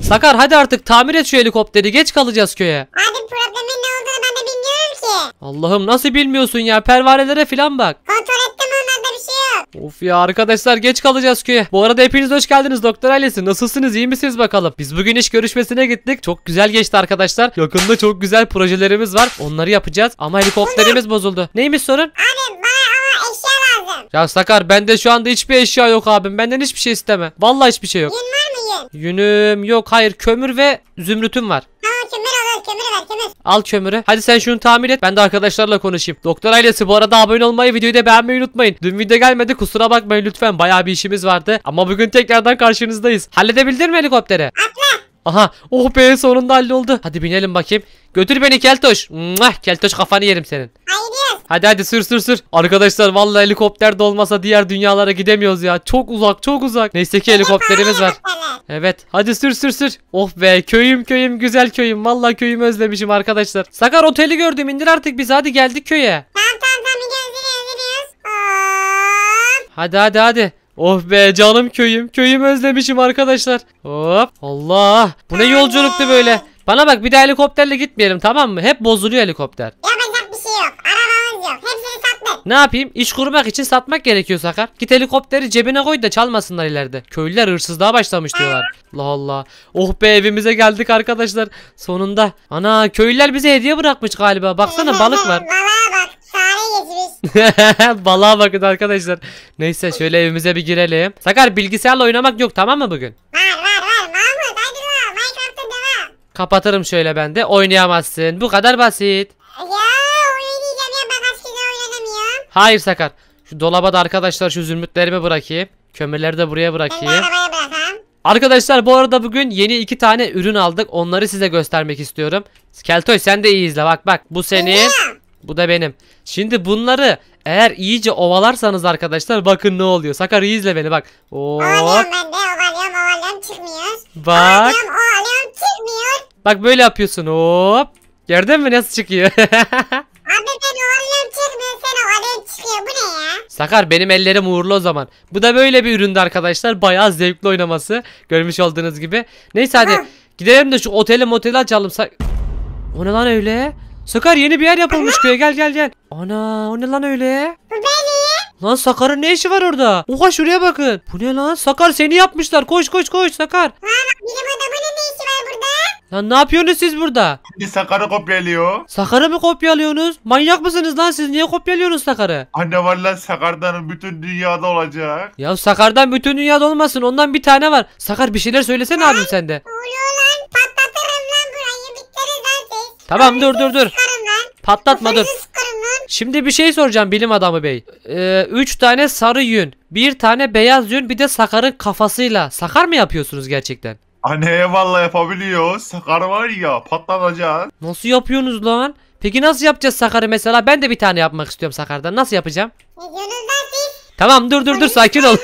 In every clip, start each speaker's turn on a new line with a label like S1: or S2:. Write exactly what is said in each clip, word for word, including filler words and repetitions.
S1: Sakar hadi artık tamir et şu helikopteri. Geç kalacağız köye.
S2: Abi problemin ne olduğunu ben de bilmiyorum ki.
S1: Allah'ım nasıl bilmiyorsun ya? Pervanelere falan bak.
S2: Kontrol ettim, onlarda bir şey yok.
S1: Of ya arkadaşlar geç kalacağız köye. Bu arada hepiniz hoş geldiniz doktor ailesi. Nasılsınız, iyi misiniz bakalım? Biz bugün iş görüşmesine gittik. Çok güzel geçti arkadaşlar. Yakında çok güzel projelerimiz var. Onları yapacağız. Ama helikopterimiz bozuldu. Neymiş sorun?
S2: Abi bana ama eşya lazım.
S1: Ya Sakar bende şu anda hiçbir eşya yok abim. Benden hiçbir şey isteme. Vallahi hiçbir şey yok.
S2: Yün var mı yün?
S1: Yünüm yok, hayır, kömür ve zümrütüm var.
S2: Tamam, kömür olur, kömür ver, kömür.
S1: Al kömürü. Hadi sen şunu tamir et. Ben de arkadaşlarla konuşayım. Doktor ailesi bu arada abone olmayı, videoyu da beğenmeyi unutmayın. Dün video gelmedi, kusura bakmayın lütfen. Bayağı bir işimiz vardı. Ama bugün tekrardan karşınızdayız. Halledebildin mi helikopteri?
S2: Atla.
S1: Aha. Oh be, sonunda halloldu. Hadi binelim bakayım. Götür beni Keltoş. Mwah, Keltoş kafanı yerim senin.
S2: Hayır diyoruz.
S1: Hadi hadi sür sür sür. Arkadaşlar vallahi helikopter de olmasa diğer dünyalara gidemiyoruz ya. Çok uzak çok uzak. Neyse ki helikopterimiz var. Evet hadi sür sür sür. Oh be, köyüm köyüm, güzel köyüm. Vallahi köyümü özlemişim arkadaşlar. Sakar oteli gördüm, indir artık biz, hadi geldik köye.
S2: Tamam tamam tamam, gidiyoruz gidiyoruz gidiyoruz. Hop.
S1: Hadi hadi hadi. Oh be canım köyüm. Köyümü özlemişim arkadaşlar. Hop. Allah. Bu ne yolculuktu böyle. Bana bak, bir de helikopterle gitmeyelim tamam mı? Hep bozuluyor helikopter.
S2: Yapacak bir şey yok. Arabamız yok. Hepsini sattık.
S1: Ne yapayım? İş kurmak için satmak gerekiyor Sakar. Git helikopteri cebine koy da çalmasınlar ileride. Köylüler hırsızlığa başlamış diyorlar. Allah Allah. Oh be, evimize geldik arkadaşlar. Sonunda. Ana, köylüler bize hediye bırakmış galiba. Baksana balık var.
S2: Balığa bak. Fare geçmiş.
S1: Balığa bakın arkadaşlar. Neyse şöyle evimize bir girelim. Sakar bilgisayarla oynamak yok tamam mı bugün?
S2: Var var var. Mahmut hadi la. Minecraft'ta devam.
S1: Kapatırım şöyle ben de. Oynayamazsın. Bu kadar basit.
S2: Ya oynayacağım ya. Ben kaç kere oynanamıyorum.
S1: Hayır Sakar. Şu dolaba da arkadaşlar şu zümrütlerimi bırakayım. Kömürleri de buraya
S2: Ben de
S1: bırakayım.
S2: arabaya bırakayım.
S1: Arkadaşlar bu arada bugün yeni iki tane ürün aldık. Onları size göstermek istiyorum. Keltoy sen de iyi izle. Bak bak, bu senin.
S2: Biliyorum.
S1: Bu da benim. Şimdi bunları eğer iyice ovalarsanız arkadaşlar bakın ne oluyor. Sakar iyi izle beni bak. Hop.
S2: Ovalıyorum ben de. Ovalıyorum ovalıyorum çıkmıyor.
S1: Bak.
S2: Ovalıyorum ovalıyorum çıkmıyor.
S1: Bak böyle yapıyorsun. Hop. Gördün mü nasıl çıkıyor?
S2: Abi ben ovalıyorum çıkmıyor. Sen ovalıyorsun çıkıyor. Bu ne ya?
S1: Sakar benim ellerim uğurlu o zaman. Bu da böyle bir üründü arkadaşlar. Bayağı zevkli oynaması. Görmüş olduğunuz gibi. Neyse hadi.
S2: Hı.
S1: Gidelim de şu oteli moteli açalım. Sa o ne lan öyle? Sakar yeni bir yer yapılmış köye, gel gel gel. Ana o ne lan öyle?
S2: Bu benim.
S1: Lan Sakar'ın ne işi var orada? Oha şuraya bakın. Bu ne lan? Sakar seni yapmışlar. Koş koş koş Sakar.
S2: Ha bak, bilim adamının ne işi var burada?
S1: Lan ne yapıyorsunuz siz burada?
S3: Bir Sakar'ı kopyalıyor.
S1: Sakar'ı mı kopyalıyorsunuz? Manyak mısınız lan siz? Niye kopyalıyorsunuz Sakar'ı?
S3: Anne valla Sakar'dan bütün dünyada olacak.
S1: Ya Sakar'dan bütün dünyada olmasın. Ondan bir tane var. Sakar bir şeyler söylesene abim sen de.
S2: Ne oluyor lan? Patlatırım lan burayı. Bittiniz lan siz.
S1: Tamam dur dur dur.
S2: Sıkarım lan.
S1: Patlatma dur.
S2: Kafanızı sıkarım lan.
S1: Şimdi bir şey soracağım bilim adamı bey. Ee, üç tane sarı yün, bir tane beyaz yün, bir de Sakar'ın kafasıyla. Sakar mı yapıyorsunuz gerçekten?
S3: Anne valla yapabiliyor. Sakar var ya patlatacak.
S1: Nasıl yapıyorsunuz lan? Peki nasıl yapacağız Sakar'ı mesela? Ben de bir tane yapmak istiyorum Sakar'dan. Nasıl yapacağım?
S2: Ne diyorsunuz lan siz?
S1: Tamam dur dur dur sakin ol.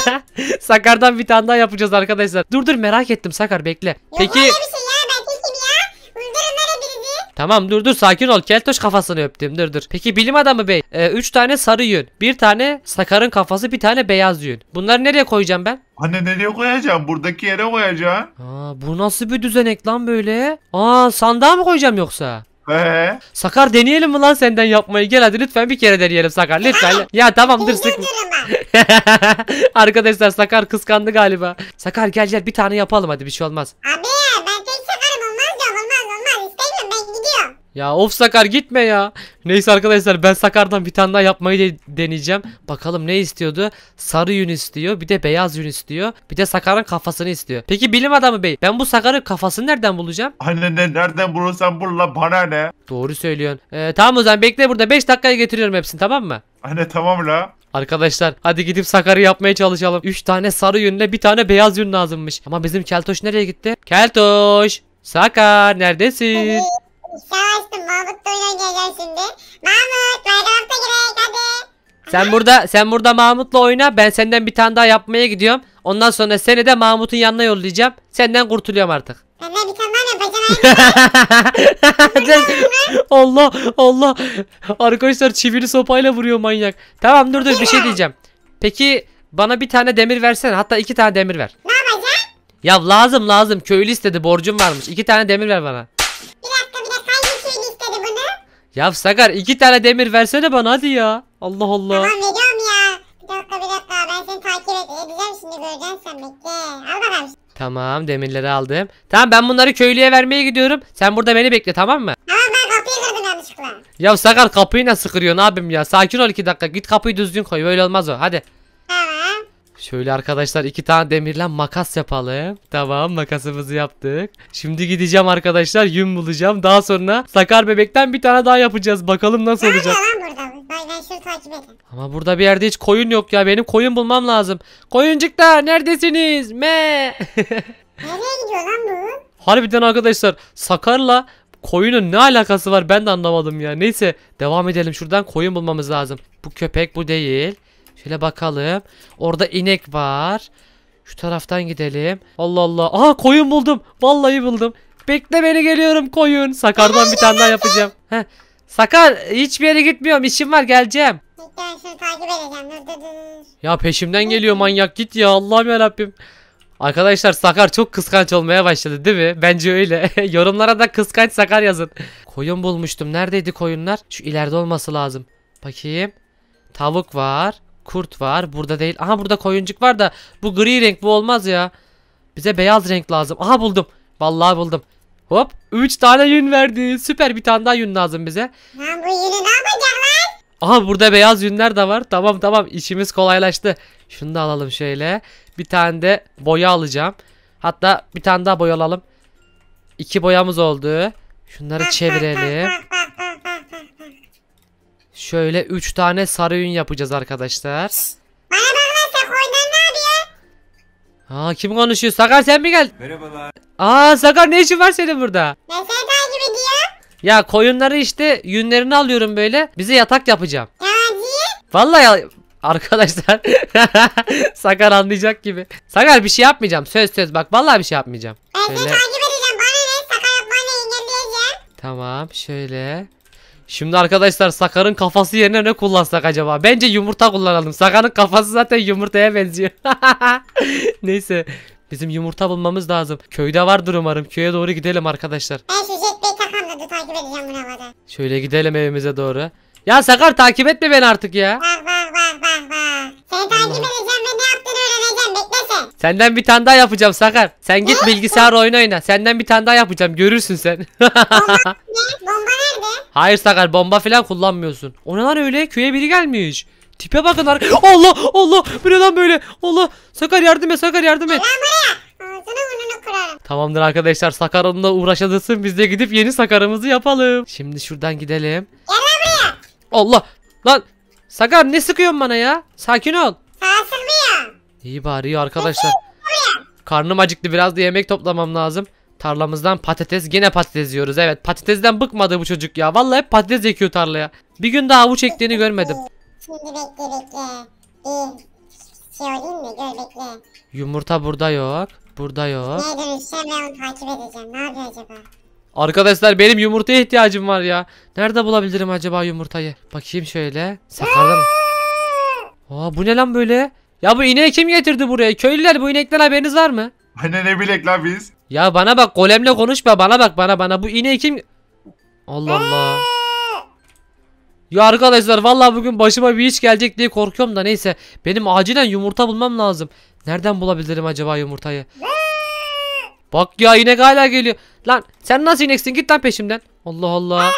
S1: Sakar'dan bir tane daha yapacağız arkadaşlar. Dur dur merak ettim Sakar bekle.
S2: Yok
S1: Peki
S2: öyle bir şey ya. Ben tekim ya. Uydurun lan hepinizi.
S1: tamam dur dur sakin ol. Keltoş kafasını öptüm dur dur. Peki bilim adamı bey. e, üç tane sarı yün, bir tane Sakar'ın kafası, bir tane beyaz yün. Bunları nereye koyacağım ben?
S3: Anne nereye koyacağım? Buradaki yere koyacağım.
S1: Aa, bu nasıl bir düzenek lan böyle? Aa, sandığa mı koyacağım yoksa?
S3: He.
S1: Sakar deneyelim mi lan senden yapmayı? Gel hadi lütfen bir kere deneyelim Sakar lütfen. Ya tamam dur
S2: Sizi
S1: sıkma.
S2: uydurun bak.
S1: Arkadaşlar Sakar kıskandı galiba. Sakar gel gel bir tane yapalım hadi, bir şey olmaz.
S2: Abi ben tek sakarım, olmaz diyorum, olmaz olmaz. İstemiyorum, ben gidiyorum.
S1: Ya of Sakar gitme ya. Neyse arkadaşlar ben Sakar'dan bir tane daha yapmayı de deneyeceğim. Bakalım ne istiyordu? Sarı yün istiyor, bir de beyaz yün istiyor, bir de Sakar'ın kafasını istiyor. Peki bilim adamı bey, ben bu Sakar'ın kafasını nereden bulacağım?
S3: Anne ne, nereden bulursan bul la, bana ne?
S1: Doğru söylüyorsun. Ee, tamam o zaman bekle burada, beş dakikaya getiriyorum hepsini, tamam mı?
S3: Anne tamam la.
S1: Arkadaşlar hadi gidip Sakar'ı yapmaya çalışalım. üç tane sarı yünle bir tane beyaz yün lazımmış. Ama bizim Keltoş nereye gitti? Keltoş! Sakar neredesin?
S2: Savaştım, Mahmut da oyun oynayacağım şimdi. Mahmut Minecraft'a girek hadi.
S1: Sen burada sen burada Mahmut'la oyna. Ben senden bir tane daha yapmaya gidiyorum. Ondan sonra seni de Mahmut'un yanına yollayacağım. Senden kurtuluyorum artık.
S2: Ben de bir tane daha yapacağım.
S1: Allah Allah. Arkadaşlar çivili sopayla vuruyor manyak. Tamam dur dur bir şey diyeceğim. Peki bana bir tane demir versene. Hatta iki tane demir ver.
S2: Ne yapacaksın?
S1: Ya lazım lazım. Köylü istedi. Borcum varmış. İki tane demir ver bana.
S2: Bir dakika bir dakika hangi köylü istedi bunu?
S1: Ya Sakar iki tane demir versene bana hadi ya. Allah Allah.
S2: Tamam veriyorum ya. Bir dakika bir dakika ben seni takip et- edeceğim şimdi göreceksin sen bekle. Al bakalım.
S1: Tamam demirleri aldım. Tamam ben bunları köylüye vermeye gidiyorum. Sen burada beni bekle tamam mı?
S2: Tamam ben kapıyı kırdım yanlışlıkla.
S1: Ya Sakar kapıyı nasıl kırıyorsun abim ya? Sakin ol iki dakika. Git kapıyı düzgün koy. Böyle olmaz o. Hadi.
S2: Tamam.
S1: Şöyle arkadaşlar iki tane demirle makas yapalım. Tamam makasımızı yaptık. Şimdi gideceğim arkadaşlar yün bulacağım. Daha sonra Sakar bebekten bir tane daha yapacağız. Bakalım nasıl
S2: Ne
S1: olacak.
S2: yapıyor lan burada? Ben, ben şunu takip edeyim.
S1: Ama burada bir yerde hiç koyun yok ya. Benim koyun bulmam lazım. Koyuncuklar neredesiniz? Me.
S2: Nereye gidiyor lan bu?
S1: Harbiden arkadaşlar Sakar'la koyunun ne alakası var ben de anlamadım ya. Neyse devam edelim şuradan koyun bulmamız lazım. Bu köpek bu değil. Şöyle bakalım. Orada inek var. Şu taraftan gidelim. Allah Allah. Aha koyun buldum. Vallahi buldum. Bekle beni geliyorum koyun. Sakar'dan bir tane daha yapacağım. Heh. Sakar hiçbir yere gitmiyorum. İşim var geleceğim.
S2: Bekle ben şunu takip edeceğim. Dur dur dur.
S1: Ya peşimden geliyor manyak git ya Allah'ım yarabbim. Arkadaşlar Sakar çok kıskanç olmaya başladı değil mi? Bence öyle. Yorumlara da kıskanç Sakar yazın. Koyun bulmuştum. Neredeydi koyunlar? Şu ileride olması lazım. Bakayım. Tavuk var. Kurt var. Burada değil. Aha burada koyuncuk var da bu gri renk bu olmaz ya. Bize beyaz renk lazım. Aha buldum. Vallahi buldum. Hop. üç tane yün verdi. Süper bir tane daha yün lazım bize.
S2: Lan bu yünü ne yapacak lan?
S1: Aha burada beyaz yünler de var. Tamam tamam işimiz kolaylaştı. Şunu da alalım şöyle. Bir tane de boya alacağım. Hatta bir tane daha boya alalım. İki boyamız oldu. Şunları çevirelim. Şöyle üç tane sarı yün yapacağız arkadaşlar.
S2: Bana bak lan sen koyunlar ne yapıyor?
S1: Aa kim konuşuyor? Sakar sen mi geldin?
S3: Merhabalar.
S1: Aa Sakar ne işin var senin burada?
S2: Ben seni takip ediyorum.
S1: Ya koyunları işte yünlerini alıyorum böyle. Bize yatak yapacağım.
S2: Yalancı.
S1: Vallahi ya- arkadaşlar Sakar anlayacak gibi. Sakar bir şey yapmayacağım. Söz söz bak vallahi bir şey yapmayacağım.
S2: Ben seni
S1: Şöyle
S2: takip edeceğim. Bana ne? Saka yapmanı engelleyeceğim.
S1: tamam şöyle. Şimdi arkadaşlar Sakar'ın kafası yerine ne kullansak acaba? Bence yumurta kullanalım. Sakar'ın kafası zaten yumurtaya benziyor. Neyse. Bizim yumurta bulmamız lazım. Köyde vardır umarım. Köye doğru gidelim arkadaşlar.
S2: Ben şu jetpack takam da dur takip edeceğim bunu havada.
S1: Şöyle gidelim evimize doğru. Ya Sakar takip etme beni artık ya.
S2: Bak bak bak bak bak. Seni takip edeceğim ve ne yaptığını öğreneceğim. Bekle sen.
S1: Senden bir tane daha yapacağım Sakar. Sen git bilgisayar oyunu oyna. Senden bir tane daha yapacağım. Görürsün sen.
S2: Ne? Bomba nerede?
S1: Hayır Sakar bomba falan kullanmıyorsun. O ne lan öyle? Köye biri gelmiş. Tipe bakın ar- Allah Allah bu ne lan böyle? Allah Sakar yardım et Sakar yardım et.
S2: Lan buraya. Ağzını burnunu kırarım.
S1: Tamamdır arkadaşlar Sakar onunla uğraşadırsın. Biz de gidip yeni Sakar'ımızı yapalım. Şimdi şuradan gidelim.
S2: Gel lan buraya.
S1: Allah lan Sakar ne sıkıyorsun bana ya? Sakin ol.
S2: Sağa sırmıyor.
S1: İyi bari iyi arkadaşlar. Karnım acıktı biraz da yemek toplamam lazım. Tarlamızdan patates gene patates yiyoruz. Evet patatesden bıkmadı bu çocuk ya. Vallahi hep patates ekiyor tarlaya. Bir gün daha avuç ektiğini görmedim.
S2: Şimdi bekle bekle. Bir şey olayım da gör bekle.
S1: Yumurta burada yok. Burada yok.
S2: Neye dönüşeceğim ben onu takip edeceğim. Ne yapıyor acaba?
S1: Arkadaşlar benim yumurtaya ihtiyacım var ya. Nerede bulabilirim acaba yumurtayı? Bakayım şöyle. Sakarda mı? Aa bu ne lan böyle? Ya bu ineği kim getirdi buraya? Köylüler bu inekten haberiniz var mı?
S3: Hani ne bilek la biz?
S1: Ya bana bak golemle konuşma bana bak bana bana bu ineği kim... Allah Allah. Ya arkadaşlar vallahi bugün başıma bir iş gelecek diye korkuyorum da neyse. Benim acilen yumurta bulmam lazım. Nereden bulabilirim acaba yumurtayı? Bak ya inek hala geliyor. Lan sen nasıl ineksin git lan peşimden. Allah Allah.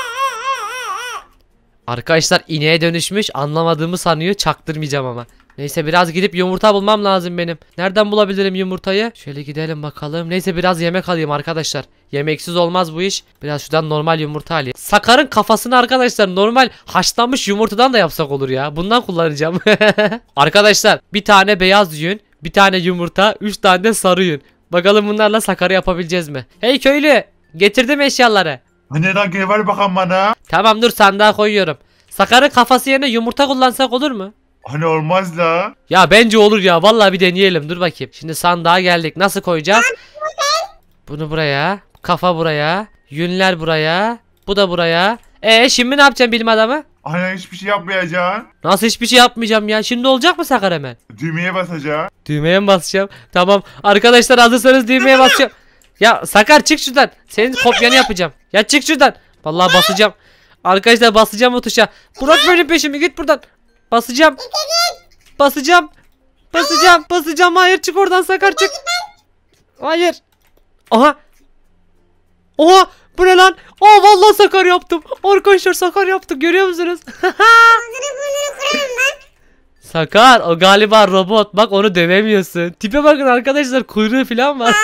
S1: Arkadaşlar ineğe dönüşmüş anlamadığımı sanıyor çaktırmayacağım ama. Neyse biraz gidip yumurta bulmam lazım benim. Nereden bulabilirim yumurtayı? Şöyle gidelim bakalım. Neyse biraz yemek alayım arkadaşlar. Yemeksiz olmaz bu iş. Biraz şuradan normal yumurta alayım. Sakar'ın kafasını arkadaşlar normal haşlanmış yumurtadan da yapsak olur ya. Bundan kullanacağım. Arkadaşlar bir tane beyaz yün, bir tane yumurta, üç tane de sarı yün. Bakalım bunlarla Sakar'ı yapabileceğiz mi? Hey köylü getirdim eşyaları.
S3: Hani lan gel ver bakalım bana.
S1: Tamam dur sandığa koyuyorum. Sakar'ın kafası yerine yumurta kullansak olur mu?
S3: Hani olmaz la.
S1: Ya bence olur ya. Vallahi bir deneyelim. Dur bakayım. Şimdi sandığa geldik. Nasıl koyacağız? Bunu buraya. Kafa buraya. Yünler buraya. Bu da buraya. E şimdi ne yapacağım bilim adamı?
S3: Aynen hiçbir şey yapmayacaksın.
S1: Nasıl hiçbir şey yapmayacağım ya? Şimdi olacak mı Sakar hemen?
S3: Düğmeye basacaksın.
S1: Düğmeye mi basacağım? Tamam. Arkadaşlar hazırsanız düğmeye basacağım. Ya Sakar çık şuradan. Senin kopyanı yapacağım. Ya çık şuradan. Vallahi basacağım. Arkadaşlar basacağım o tuşa. Bırak benim peşimi, git buradan. Basacağım. Basacağım. Basacağım. Basacağım. Hayır, çık oradan Sakar, çık. Hayır. Aha. Oha. Bu ne lan? Aa vallahi Sakar yaptım. Arkadaşlar Sakar yaptık, görüyor musunuz? Sakar o galiba robot. Bak onu dövemiyorsun. Tipe bakın arkadaşlar, kuyruğu falan var.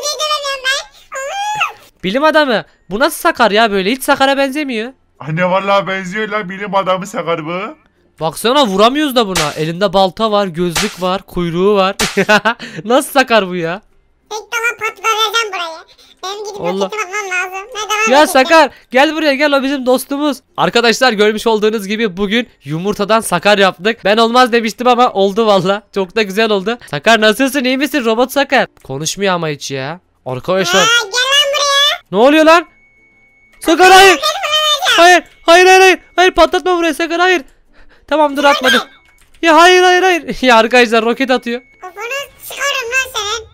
S1: Bilim adamı. Bu nasıl Sakar ya böyle? Hiç Sakar'a benzemiyor.
S3: Anne vallahi benziyor lan, bilim adamı Sakar bu.
S1: Baksana vuramıyoruz da buna. Elinde balta var, gözlük var, kuyruğu var. Nasıl Sakar bu ya?
S2: İlk tamam patlatacağım burayı. Benim gidip
S1: Allah.
S2: roketim atmam lazım. Ne devam
S1: Ya
S2: edecek?
S1: Sakar gel buraya, gel, o bizim dostumuz. Arkadaşlar görmüş olduğunuz gibi bugün yumurtadan Sakar yaptık. Ben olmaz demiştim ama oldu valla. Çok da güzel oldu. Sakar nasılsın, iyi misin robot Sakar? Konuşmuyor ama hiç ya. Arkadaşlar.
S2: Ha, gel lan buraya.
S1: Ne oluyor lan? Sakar hayır. Hayır hayır hayır hayır. Hayır patlatma buraya Sakar, hayır. Tamam dur, atmadım. Ya hayır hayır hayır. Ya arkadaşlar roket atıyor.
S2: Kafanı sıkarım lan senin.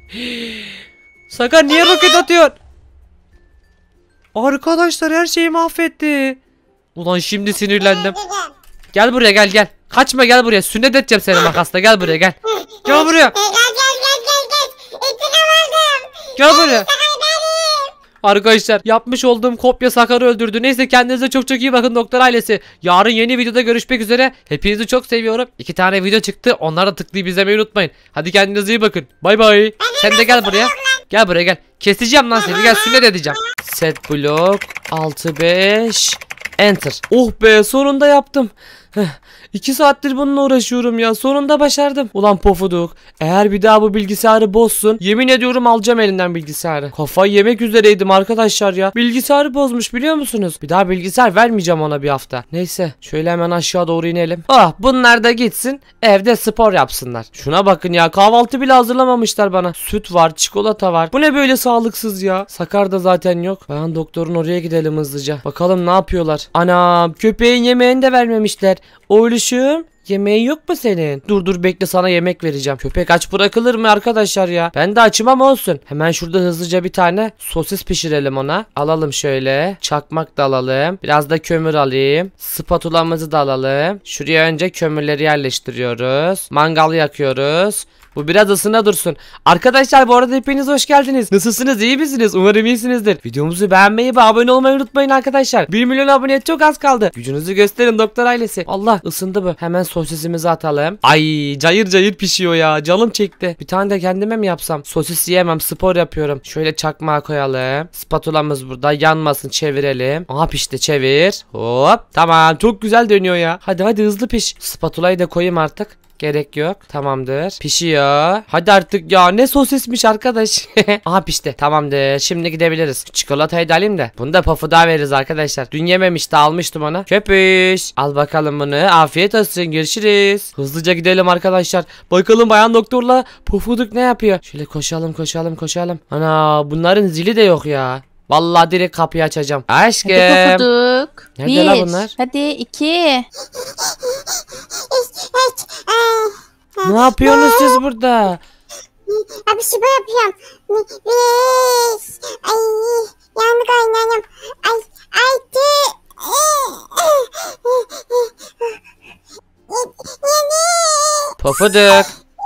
S1: Sakar niye roket atıyor? Arkadaşlar her şeyi mahvetti. Ulan şimdi sinirlendim.
S2: Dedim.
S1: Gel buraya, gel gel. Kaçma, gel buraya. Sünnet edeceğim seni makasla. Gel buraya gel. Gel buraya.
S2: Gel gel gel gel gel. İntikam aldım.
S1: Gel buraya.
S2: Sakar benim.
S1: Arkadaşlar yapmış olduğum kopya Sakar'ı öldürdü. Neyse kendinize çok çok iyi bakın doktor ailesi. Yarın yeni videoda görüşmek üzere. Hepinizi çok seviyorum. İki tane video çıktı. Onlara da tıklayıp izlemeyi unutmayın. Hadi kendinize iyi bakın. Bay bay. Sen de gel buraya. Gel buraya gel. Keseceğim lan seni. Gel sünnet edeceğim. Set block altı beş enter. Oh be, sonunda yaptım. Heh, İki saattir bununla uğraşıyorum ya. Sonunda başardım. Ulan Pofuduk, eğer bir daha bu bilgisayarı bozsun, yemin ediyorum alacağım elinden bilgisayarı. Kafayı yemek üzereydim arkadaşlar ya. Bilgisayarı bozmuş, biliyor musunuz? Bir daha bilgisayar vermeyeceğim ona bir hafta. Neyse şöyle hemen aşağı doğru inelim. Ah, bunlar da gitsin evde spor yapsınlar. Şuna bakın ya, kahvaltı bile hazırlamamışlar bana. Süt var, çikolata var. Bu ne böyle sağlıksız ya. Sakar da zaten yok. Ben doktorun oraya gidelim hızlıca. Bakalım ne yapıyorlar. Anam, köpeğin yemeğini de vermemişler. Oğluşum, yemeğin yok mu senin? Dur dur bekle, sana yemek vereceğim. Köpek aç bırakılır mı arkadaşlar ya? Ben de açım ama olsun. Hemen şurada hızlıca bir tane sosis pişirelim ona. Alalım şöyle. Çakmak da alalım. Biraz da kömür alayım. Spatulamızı da alalım. Şuraya önce kömürleri yerleştiriyoruz. Mangal yakıyoruz. Bu biraz ısına dursun. Arkadaşlar bu arada hepiniz hoş geldiniz. Nasılsınız, iyi misiniz? Umarım iyisinizdir. Videomuzu beğenmeyi ve abone olmayı unutmayın arkadaşlar. bir milyon aboneye çok az kaldı. Gücünüzü gösterin doktor ailesi. Allah, ısındı bu. Hemen sosisimizi atalım. Ay, cayır cayır pişiyor ya. Canım çekti. Bir tane de kendime mi yapsam? Sosis yiyemem, spor yapıyorum. Şöyle çakmağı koyalım. Spatulamız burada, yanmasın, çevirelim. Aha pişti, çevir. Hop. Tamam, çok güzel dönüyor ya. Hadi hadi hızlı piş. Spatulayı da koyayım artık. Gerek yok. Tamamdır. Pişiyor. Hadi artık ya, ne sosismiş arkadaş. Aha pişti. Tamamdır. Şimdi gidebiliriz. Çikolatayı da alayım da. Bunu da Pofuduk'a veririz arkadaşlar. Dün yememişti, almıştım ona. Köpüş. Al bakalım bunu. Afiyet olsun. Görüşürüz. Hızlıca gidelim arkadaşlar. Bakalım bayan doktorla Pofuduk ne yapıyor. Şöyle koşalım koşalım koşalım. Ana, bunların zili de yok ya. Vallahi direkt kapıyı açacağım. Aşkım.
S4: Hadi Pofuduk.
S1: Nerede
S4: Bir.
S1: la bunlar?
S4: Hadi iki.
S1: Ne yapıyorsunuz siz burada?
S2: Abi spor yapıyorum. Beş. Ay. Yandık oynayayım. Ay. Altı. Yedi.
S1: Pofuduk.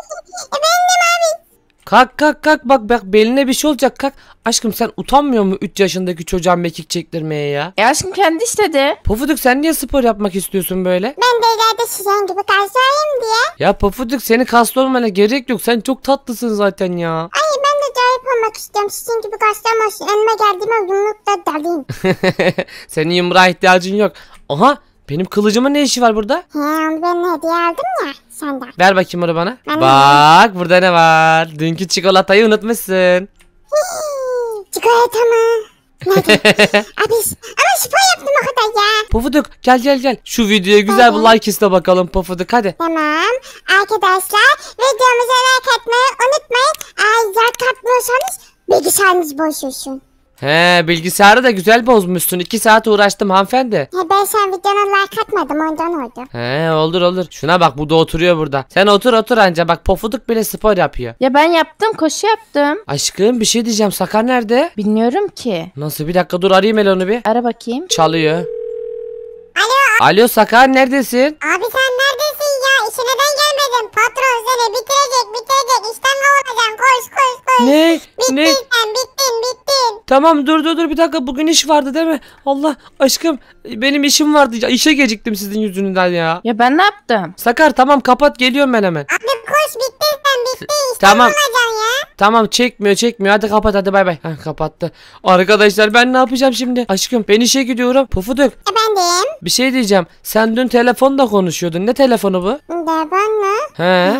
S1: Kalk kalk kalk, bak bak beline bir şey olacak, kalk. Aşkım sen utanmıyor mu üç yaşındaki çocuğa mekik çektirmeye ya?
S4: E aşkım kendi istedi.
S1: Pofuduk sen niye spor yapmak istiyorsun böyle?
S2: Ben de ileride sizin gibi kalsayım diye.
S1: Ya Pofuduk, senin kaslı olmana gerek yok, sen çok tatlısın zaten ya.
S2: Ay ben de acayip olmak istiyorum. Sizin gibi kaslarım olsun. Önüme geldiğime yumrukla dalayım.
S1: Senin yumruğa ihtiyacın yok. Aha, benim kılıcımın ne işi var burada?
S2: He, onu ben hediye aldım ya senden.
S1: Ver bakayım onu bana.
S2: Ben
S1: Bak burada ne var? Dünkü çikolatayı unutmuşsun.
S2: Çikolata mı? Nerede? Abi ama spor yaptım o kadar ya.
S1: Pofuduk gel gel gel. Şu videoya güzel bir like iste bakalım Pofuduk, hadi.
S2: Tamam. Arkadaşlar videomuza like atmayı unutmayın. Eğer like atmıyorsanız bilgisayarınız boş olsun.
S1: He, bilgisayarı da güzel bozmuşsun. iki saat uğraştım hanımefendi.
S2: He, ben şu an videona like atmadım ondan oldu.
S1: He, olur olur. Şuna bak, bu da oturuyor burada. Sen otur otur anca, bak Pofuduk bile spor yapıyor.
S4: Ya ben yaptım, koşu yaptım.
S1: Aşkım bir şey diyeceğim, Sakar nerede?
S4: Bilmiyorum ki.
S1: Nasıl, bir dakika dur, arayayım hele onu bir.
S4: Ara bakayım.
S1: Çalıyor.
S2: Alo.
S1: Alo Sakar, neredesin?
S2: Abi sen neredesin ya? İşe neden gelmedin? Patron seni bitirecek bitirecek. İşten kovulacağım. Koş koş koş.
S1: Ne?
S2: Bittin
S1: Ne?
S2: sen bittin bittin.
S1: Tamam dur dur dur bir dakika, bugün iş vardı değil mi? Allah aşkım, benim işim vardı ya, işe geciktim sizin yüzünden ya.
S4: Ya ben ne yaptım?
S1: Sakar tamam, kapat, geliyorum ben hemen.
S2: Abi koş bittin sen bittin. İşten
S1: Tamam.
S2: kovulacaksın ya.
S1: Tamam, çekmiyor çekmiyor, hadi kapat, hadi bay bay. Heh, kapattı. Arkadaşlar ben ne yapacağım şimdi? Aşkım ben işe gidiyorum. Pufuduk,
S2: Efendim?
S1: bir şey diyeceğim. Sen dün telefonda konuşuyordun. Ne telefonu bu?
S2: Devam mı?
S1: He?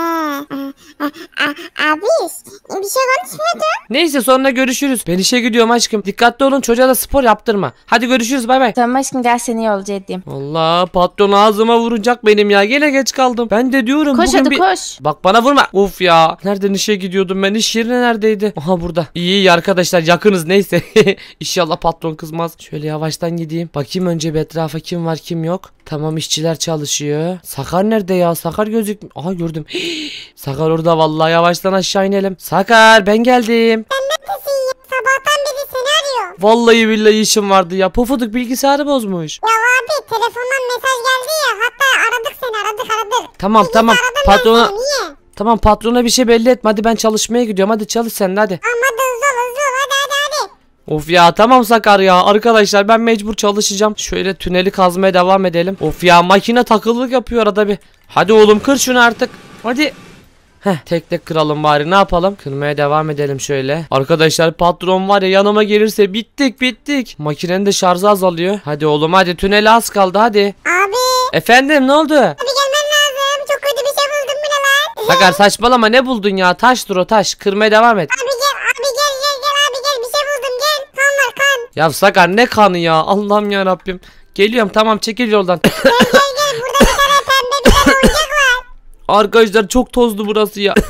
S2: Abi bir şey konuşmuyordun.
S1: Neyse, sonra görüşürüz. Ben işe gidiyorum aşkım. Dikkatli olun, çocuğa da spor yaptırma. Hadi görüşürüz, bay bay.
S4: Tamam aşkım, gel seni yolcu edeyim.
S1: Allah, patron ağzıma vuracak benim ya. Gene geç kaldım. Ben de diyorum
S4: Koş
S1: bugün
S4: hadi
S1: bir...
S4: koş.
S1: Bak bana vurma. Uf ya. Nereden işe gidiyordum ben? İş yeri neredeydi? Aha burada. İyi iyi arkadaşlar, yakınız neyse. İnşallah patron kızmaz. Şöyle yavaştan gideyim. Bakayım önce bir etrafa, kim var kim yok. Tamam, işçiler çalışıyor. Sakar nerede ya? Sakar gözükmüyor. Aha gördüm. Sakar orada vallahi, yavaştan aşağı inelim. Sakar, ben geldim.
S2: Sen neredesin ya? Sabahtan beri seni arıyor.
S1: Vallahi billahi işim vardı ya. Pofuduk bilgisayarı bozmuş.
S2: Ya abi telefondan mesaj geldi ya. Hatta aradık seni aradık aradık.
S1: Tamam tamam.
S2: Aradım ben
S1: Patrona
S2: seni, niye?
S1: tamam patrona bir şey belli etme. Hadi ben çalışmaya gidiyorum. Hadi çalış sen de hadi.
S2: Ama hadi hızlı ol hızlı ol hadi hadi hadi.
S1: Of ya, tamam Sakar ya. Arkadaşlar ben mecbur çalışacağım. Şöyle tüneli kazmaya devam edelim. Of ya, makine takılılık yapıyor arada bir. Hadi oğlum, kır şunu artık. Hadi. Heh, tek tek kıralım bari, ne yapalım? Kırmaya devam edelim şöyle. Arkadaşlar patron var ya, yanıma gelirse bittik bittik. Makinenin de şarjı azalıyor. Hadi oğlum hadi, tüneli az kaldı hadi.
S2: Abi
S1: Efendim, ne oldu?
S2: abi gelmen lazım. Çok kötü bir şey buldum bu ne lan?
S1: Sakar saçmalama, ne buldun ya? Taşdır o, taş. Kırmaya devam et.
S2: Abi gel abi gel gel gel abi gel bir şey buldum gel. Kan var kan.
S1: Ya Sakar, ne kanı ya? Allah'ım ya Rabbim. Geliyorum, tamam, çekil yoldan.
S2: Gel gel gel burada bir tane pembe bir tane oyuncak var.
S1: Arkadaşlar çok tozlu burası ya.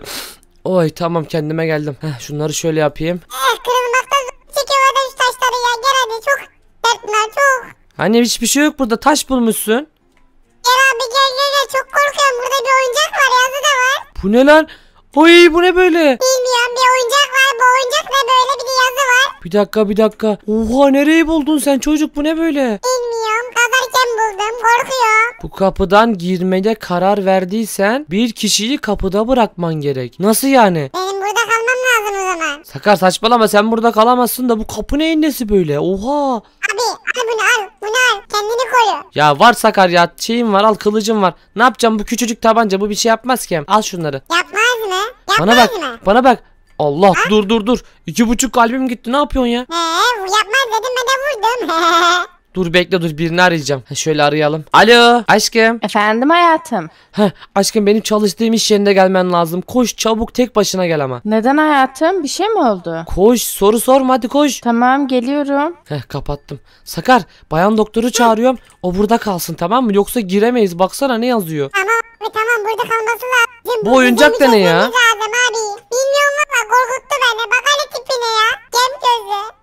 S1: Oy tamam, kendime geldim. Heh, şunları şöyle yapayım.
S2: Eh kırılmakta zor çekiyor hadi şu taşları ya. Gel hadi çok dertler çok.
S1: Hani hiçbir şey yok burada, taş bulmuşsun.
S2: Gel abi gel gel gel çok korkuyorum. Burada bir oyuncak var yazı da var.
S1: Bu ne lan? Oy, bu ne böyle?
S2: Bilmiyorum bir oyuncak var. Bu oyuncak ne böyle bir de yazı var.
S1: Bir dakika bir dakika. Oha, nereyi buldun sen çocuk, bu ne böyle?
S2: Bilmiyorum kazarken buldum korkuyor.
S1: Bu kapıdan girmeye karar verdiysen bir kişiyi kapıda bırakman gerek. Nasıl yani?
S2: Benim burada kalmam lazım o zaman.
S1: Sakar saçmalama, sen burada kalamazsın da bu kapı neyin nesi böyle? Oha.
S2: Abi al bunu al bunu al kendini koru.
S1: Ya var Sakar ya, şeyim var, al kılıcım var. Ne yapacağım, bu küçücük tabanca bu bir şey yapmaz ki. Al şunları.
S2: Yapmaz mı? Yapmaz
S1: Bana bak,
S2: mı?
S1: bana bak. Allah, dur dur dur. İki buçuk kalbim gitti, ne yapıyorsun ya?
S2: He bu yapmaz dedim ben de vurdum.
S1: Dur bekle, dur birini arayacağım. Ha, şöyle arayalım. Alo aşkım.
S4: Efendim hayatım.
S1: Heh, aşkım benim çalıştığım iş yerine gelmen lazım. Koş çabuk, tek başına gel ama.
S4: Neden hayatım? Bir şey mi oldu?
S1: Koş, soru sorma, hadi koş.
S4: Tamam geliyorum.
S1: Heh, kapattım. Sakar, bayan doktoru çağırıyorum. O burada kalsın, tamam mı? Yoksa giremeyiz. Baksana ne yazıyor.
S2: Tamam abi tamam burada kalması lazım.
S1: Bu oyuncak da ne ya?
S2: Lazım abi. Bilmiyorum valla korkuttu beni. Bak hele tipine ya. Gem gözü.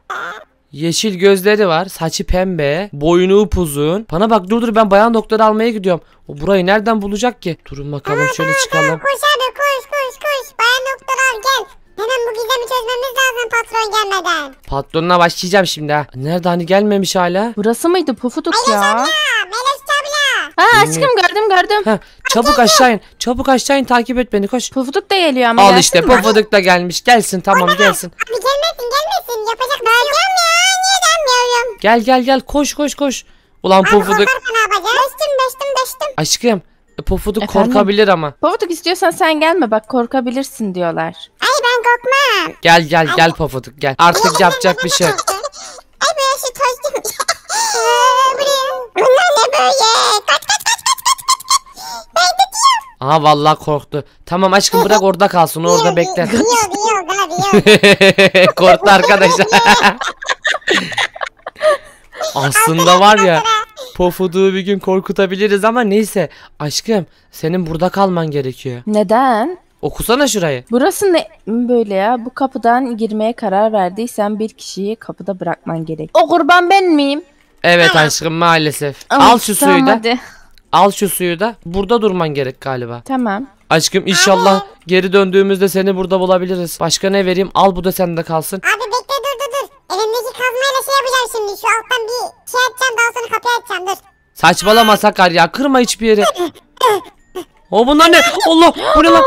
S1: Yeşil gözleri var, saçı pembe, boynu upuzun. Bana bak, dur dur, ben bayan doktoru almaya gidiyorum. O burayı nereden bulacak ki? Durun bakalım, şöyle çıkalım.
S2: Koş abi koş koş koş. Bayan doktor al gel. Hemen bu gizemi çözmemiz lazım patron gelmeden.
S1: Patronuna başlayacağım şimdi ha. Nerede, hani gelmemiş hala?
S4: Burası mıydı Pufuduk ya?
S2: Ha Meloş abla.
S4: Ha aşkım, gördüm gördüm.
S1: Heh, çabuk aşağı in. Çabuk aşağı in, takip et beni, koş.
S4: Pufuduk da geliyor ama
S1: Al
S4: gelsin
S1: işte,
S4: mi?
S1: Pofuduk da gelmiş. Gelsin, tamam gelsin.
S2: Abi gelmesin gelmesin. Yapacak bir şey yok. ya. Niye gelmiyorum?
S1: Gel gel gel, koş koş koş. Ulan
S2: Abi
S1: Pofuduk.
S2: korkarsa ne yapacağız? Düştüm düştüm düştüm.
S1: Aşkım, Pofuduk
S4: Efendim?
S1: korkabilir ama.
S4: Pufuduk istiyorsan sen gelme, bak korkabilirsin diyorlar.
S2: Ay ben korkmam.
S1: Gel gel gel Pofuduk gel. Artık yapacak bir şey yok.
S2: Ay böyle şey taştım. Buraya. Bunlar ne böyle? Kaç kaç kaç kaç kaç kaç. Ben tutuyorum.
S1: Aha vallahi korktu. Tamam aşkım, bırak orada kalsın, o orada bekler.
S2: Diyor diyor daha diyor.
S1: Korktu arkadaşlar. Aslında var ya, Pofuduk'u bir gün korkutabiliriz ama neyse. Aşkım, senin burada kalman gerekiyor.
S4: Neden?
S1: Okusana şurayı.
S4: Burası ne böyle ya? Bu kapıdan girmeye karar verdiysen bir kişiyi kapıda bırakman gerek. O kurban ben miyim?
S1: Evet aşkım maalesef.
S4: Ay,
S1: Al şu
S4: tamam,
S1: suyu da.
S4: hadi.
S1: Al şu suyu da. Burada durman gerek galiba.
S4: Tamam.
S1: Aşkım inşallah geri döndüğümüzde seni burada bulabiliriz. Başka ne vereyim? Al bu da sende kalsın.
S2: Abi bekle dur dur dur. Elimdeki kazmayla şey yapacağım şimdi. Şu alttan bir şey atacağım daha sonra kapıyı açacağım dur.
S1: Saçmalama Sakar ya. Kırma hiçbir yeri. O bunlar ne? Allah bu ne lan?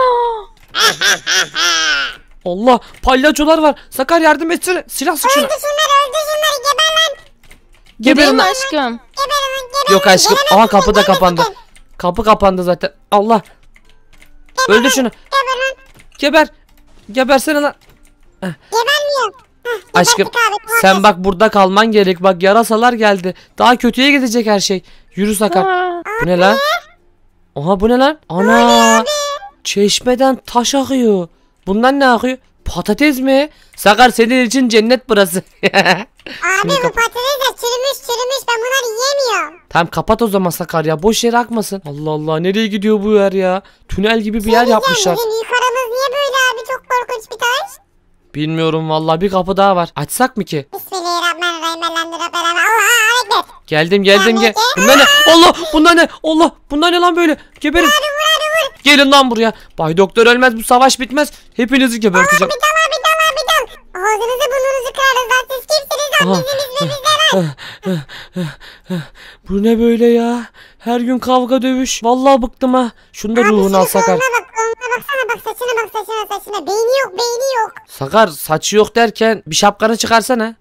S1: Allah palyaçolar var. Sakar yardım etsene. Silah sık şuna.
S2: Öldür şunları öldür şunları geber lan.
S1: Geberin
S4: Gireyim
S1: lan.
S4: aşkım.
S2: Geber lan geber.
S1: Yok aşkım.
S2: Gelemezsin,
S1: Aha kapı da
S2: gelemezsin.
S1: kapandı. Kapı kapandı zaten. Allah. Öldür şunu.
S2: Geber lan.
S1: Geber. Gebersene lan.
S2: Gebermiyor. Heh,
S1: Aşkım
S2: geberttik abi, tamam.
S1: sen bak burada kalman gerek. Bak yarasalar geldi. Daha kötüye gidecek her şey. Yürü Sakar.
S4: Aa,
S1: Bu ne lan? Aha bu ne lan? Ana. Çeşmeden taş akıyor. Bundan ne akıyor? Patates mi? Sakar senin için cennet burası.
S2: Abi
S1: Şimdi
S2: bu
S1: kap-
S2: patatesler çürümüş çürümüş ben bunları yiyemiyorum.
S1: Tamam kapat o zaman Sakar ya. Boş yere akmasın. Allah Allah nereye gidiyor bu yer ya? Tünel gibi bir yer yapmışlar.
S2: Bizim yukarımız niye böyle abi çok korkunç bir taş.
S1: Bilmiyorum vallahi bir kapı daha var. Açsak mı ki?
S2: Bismillahirrahmanirrahim. Elhamdülillah. Allah'a ekber.
S1: Geldim geldim
S2: Ben
S1: gel.
S2: de-
S1: Bunlar ne? Allah bunlar ne? Allah bunlar ne lan böyle? Geberin. Gelin lan buraya. Bay Doktor ölmez bu savaş bitmez. Hepinizi geberteceğim.
S2: Bir dal abi dal abi dal. Ağzınızı burnunuzu kırarız lan siz kimsiniz lan
S1: Aha.
S2: bizim ismimizde lan.
S1: Bu ne böyle ya? Her gün kavga dövüş. Vallahi bıktım ha. Şunu da
S2: Abi
S1: ruhunu
S2: şunu
S1: al Sakar.
S2: koluna bak koluna baksana bak saçına bak saçına saçına. Beyni yok beyni yok.
S1: Sakar saçı yok derken bir şapkanı çıkarsana.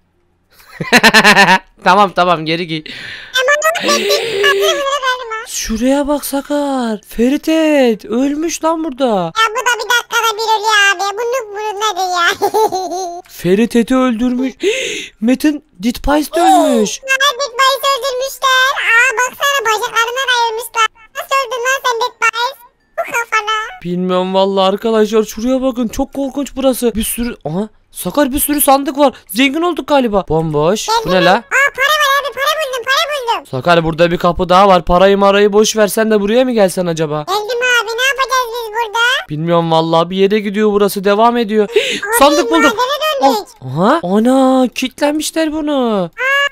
S1: Tamam tamam geri giy. Şuraya bak Sakar. Feritet ölmüş lan burada.
S2: Ya bu da bir dakikada bir ölüyor abi. Bu nuk burun nedir ya?
S1: Feritet'i öldürmüş. Metin Ditpais de ölmüş.
S2: Dead Boys'ı öldürmüşler. Aa baksana bacaklarından ayırmışlar. Nasıl öldün lan sen Dead Boys? Bu kafana.
S1: Bilmiyorum vallahi arkadaşlar şuraya bakın çok korkunç burası. Bir sürü aha Sakar bir sürü sandık var. Zengin olduk galiba. Bomboş. Bu ne la?
S2: Aa para var abi para buldum para buldum.
S1: Sakar burada bir kapı daha var. Parayı marayı boş ver sen de buraya mı gelsen acaba?
S2: Geldim abi ne yapacağız biz burada?
S1: Bilmiyorum vallahi bir yere gidiyor burası devam ediyor. Sandık bulduk.
S2: Madene döndük.
S1: Aha ana kilitlenmişler bunu.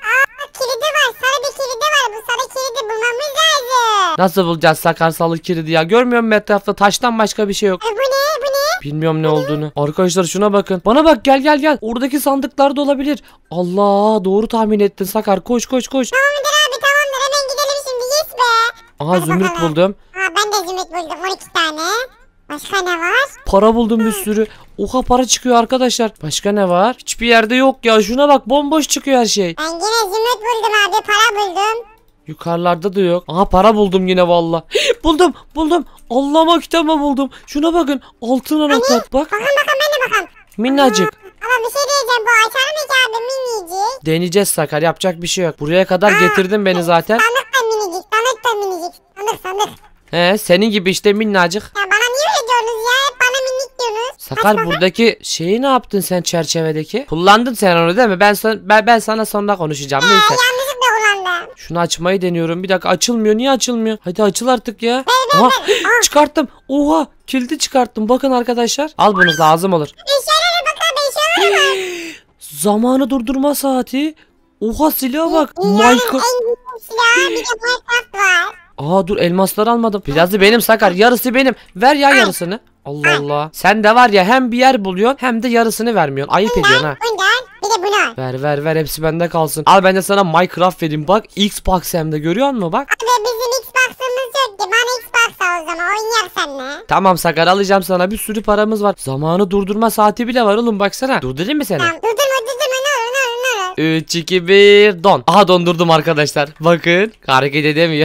S2: Aa kilidi var sarı bir kilidi var. Bu sarı kilidi bulmamız lazım.
S1: Nasıl bulacağız Sakar salı kilidi ya? Görmüyor musun etrafta taştan başka bir şey yok.
S2: E, bu ne bu ne?
S1: Bilmiyorum ne olduğunu. Arkadaşlar şuna bakın. Bana bak gel gel gel. Oradaki sandıklarda olabilir. Allah doğru tahmin ettin Sakar. Koş koş koş.
S2: Tamamdır abi tamamdır hemen gidelim şimdi yes be.
S1: Aha
S2: Hadi
S1: zümrüt
S2: bakalım.
S1: buldum.
S2: Aa ben de zümrüt buldum on iki tane. Başka ne var?
S1: Para buldum bir sürü. Oha para çıkıyor arkadaşlar. Başka ne var? Hiçbir yerde yok ya. Şuna bak bomboş çıkıyor her şey.
S2: Ben yine zümrüt buldum abi para buldum.
S1: Yukarılarda da yok. Aha para buldum yine valla. Buldum buldum. Allah'ıma kitabıma buldum. Şuna bakın. Altın anahtar. Bak
S2: Bakın bakın ben de bakın.
S1: minnacık.
S2: Ama bir şey diyeceğim bu açar mı ki abi minicik?
S1: Deneyeceğiz Sakar. Yapacak bir şey yok. Buraya kadar getirdin beni zaten.
S2: Sandık da minicik sandık da minicik. Sandık sandık.
S1: He senin gibi işte minnacık.
S2: Ya bana niye öyle diyorsunuz ya? Hep bana minik diyorsunuz.
S1: Sakar buradaki şeyi ne yaptın sen çerçevedeki? Kullandın sen onu değil mi? Ben sana, ben, ben sana sonra konuşacağım. Neyse.
S2: Yanlışlıkla kullandım.
S1: Şunu açmayı deniyorum. Bir dakika açılmıyor. Niye açılmıyor? Hadi açıl artık ya. Aha, çıkarttım. Oha kilidi çıkarttım. Bakın arkadaşlar. Al bunu lazım olur.
S2: Eşyalara bak abi eşyalara bak.
S1: Zamanı durdurma saati. Oha silaha bak.
S2: Dünyanın
S1: Michael.
S2: en güzel silahı bir de Minecraft var.
S1: Aa dur elmasları almadım. Birazı benim Sakar. Yarısı benim. Ver ya yarısını. Allah Allah. Sen de var ya hem bir yer buluyorsun hem de yarısını vermiyorsun. Ayıp ediyorsun ha.
S2: Bundan bir de bunu.
S1: Ver ver ver hepsi bende kalsın. Al ben de sana Minecraft vereyim bak. Xbox hem de görüyor musun bak.
S2: Abi bizim Xbox'ımız yok ki. Bana Xbox al o zaman oynayak seninle.
S1: Tamam Sakar alacağım sana bir sürü paramız var. Zamanı durdurma saati bile var oğlum baksana. Durdurayım mı seni?
S2: Tamam durdurma durdurma ne olur ne olur ne olur.
S1: üç iki bir don. Aha dondurdum arkadaşlar. Bakın hareket edemiyor.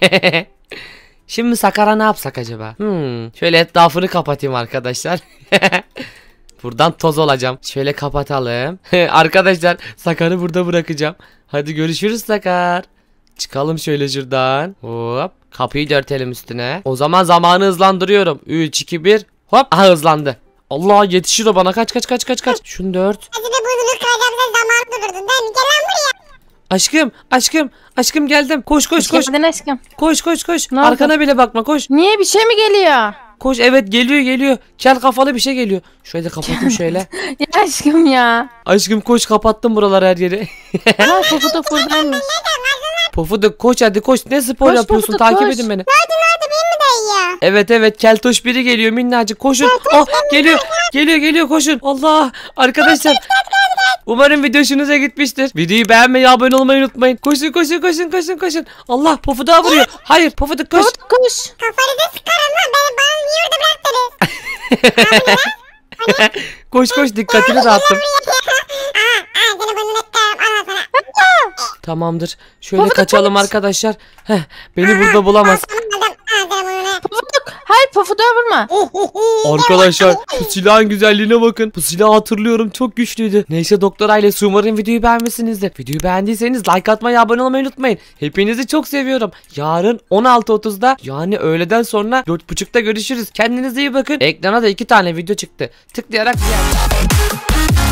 S1: Şimdi Sakar'a ne yapsak acaba? Hmm, şöyle etrafını kapatayım arkadaşlar. Buradan toz olacağım. Şöyle kapatalım. Arkadaşlar Sakar'ı burada bırakacağım. Hadi görüşürüz Sakar. Çıkalım şöyle şuradan. Hop. Kapıyı da örtelim üstüne. O zaman zamanı hızlandırıyorum. üç iki bir. Hop. Aha hızlandı. Allah yetişir o bana. Kaç kaç kaç kaç kaç. Şunu da ört.
S2: Hadi de burnunu kıracağım sen zamanı durdurdun değil mi? Gel lan buraya.
S1: Aşkım aşkım aşkım geldim. Koş koş koş.
S4: Geldin aşkım.
S1: Koş koş koş.
S4: Ne oldu?
S1: Arkana bile bakma koş.
S4: Niye bir şey mi geliyor?
S1: koş, evet geliyor geliyor. Kel kafalı bir şey geliyor. Şöyle de kapatayım şöyle.
S4: Ya aşkım ya.
S1: Aşkım koş, kapattım buralar her yeri.
S4: Ha Pofuduk buradaymış.
S1: Pofuduk koş hadi koş. Ne spor
S4: Koş
S1: yapıyorsun?
S4: Pofuduk,
S1: Takip
S4: koş.
S1: edin beni.
S2: Dayıyor.
S1: Evet evet, keltoş biri geliyor minnacık. Koşun. Oh, geliyor. Geliyor geliyor koşun. Allah arkadaşlar. Umarım video hoşunuza gitmiştir. Videoyu beğenmeyi, abone olmayı unutmayın. Koşun koşun koşun koşun koşun. Allah Pofuduk'a vuruyor. Hayır Pofuduk koş.
S4: Pofuduk koş.
S2: Kafanızı sıkarım lan. Beni bana niye orada bıraktınız?
S1: Koş koş, dikkatini dağıttım.
S2: Aa, aa, seni bunu beklerim. Al sana.
S1: Tamamdır. Şöyle
S4: Pofuduk,
S1: kaçalım
S4: koş.
S1: arkadaşlar. Heh, beni burada bulamaz.
S2: Aldım. Al sana bunu.
S4: Pofuduk. Hayır Pofuduk'a vurma.
S1: Arkadaşlar şu silahın güzelliğine bakın. Bu silahı hatırlıyorum, çok güçlüydü. Neyse doktor ailesi, umarım videoyu beğenmişsinizdir. Videoyu beğendiyseniz like atmayı, abone olmayı unutmayın. Hepinizi çok seviyorum. Yarın on altı otuzda yani öğleden sonra dört buçukta görüşürüz. Kendinize iyi bakın. Ekrana da iki tane video çıktı. Tıklayarak diğer...